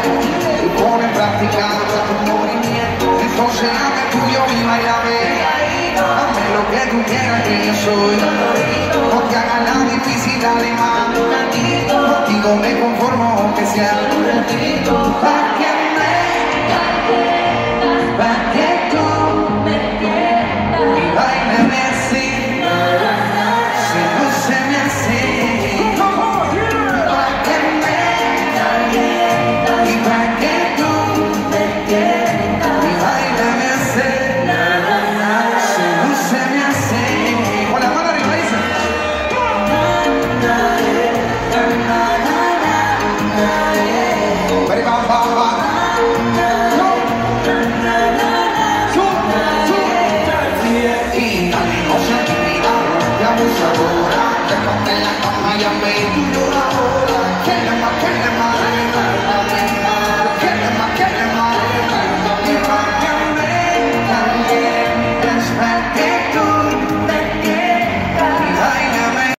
y pone en práctica tus movimientos. Entonces hazme tuyo y bailame, hazme lo que tú quieras que yo soy. No te hagas la difícil, dale más. Contigo me conformo aunque sea un ratito. Pa' que tú me entiendas y bailame así, si no se me hace. Pa' que me entiendas y pa' que tú me entiendas y bailame así, si no se me hace. Con la mano arriba dice. Bari bam bam bam.